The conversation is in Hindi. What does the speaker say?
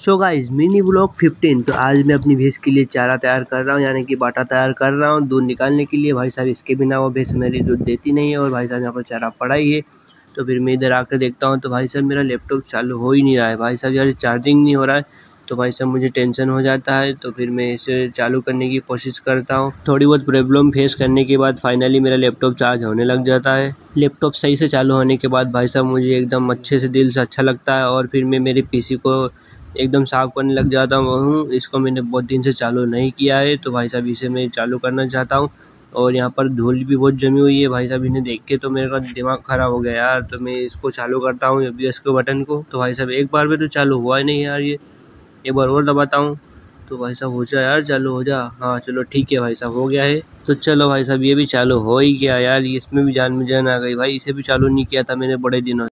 So guys mini blog 15। तो आज मैं अपनी भैंस के लिए चारा तैयार कर रहा हूँ, यानी कि बाटा तैयार कर रहा हूँ दूध निकालने के लिए। भाई साहब इसके बिना वो भैंस मेरी दूध देती नहीं है। और भाई साहब यहाँ पर चारा पड़ा ही है। तो फिर मैं इधर आकर देखता हूँ तो भाई साहब मेरा लैपटॉप चालू हो ही नहीं रहा है। भाई साहब यार चार्जिंग नहीं हो रहा है। तो भाई साहब मुझे टेंशन हो जाता है। तो फिर मैं इसे चालू करने की कोशिश करता हूँ। थोड़ी बहुत प्रॉब्लम फेस करने के बाद फाइनली मेरा लैपटॉप चार्ज होने लग जाता है। लैपटॉप सही से चालू होने के बाद भाई साहब मुझे एकदम अच्छे से दिल से अच्छा लगता है। और फिर मैं मेरे पीसी को एकदम साफ़ करने लग जाता हूँ। इसको मैंने बहुत दिन से चालू नहीं किया है, तो भाई साहब इसे मैं चालू करना चाहता हूँ। और यहाँ पर धूल भी बहुत जमी हुई है। भाई साहब इन्हें देख के तो मेरा दिमाग ख़राब हो गया यार। तो मैं इसको चालू करता हूँ एबीएस के बटन को। तो भाई साहब एक बार में तो चालू हुआ ही नहीं यार। ये एक बार और दबाता हूँ तो भाई साहब हो जा यार, चालू हो जा। हाँ चलो ठीक है भाई साहब हो गया है। तो चलो भाई साहब ये भी चालू हो ही गया यार। इसमें भी जान में जान आ गई भाई। इसे भी चालू नहीं किया था मैंने बड़े दिनों।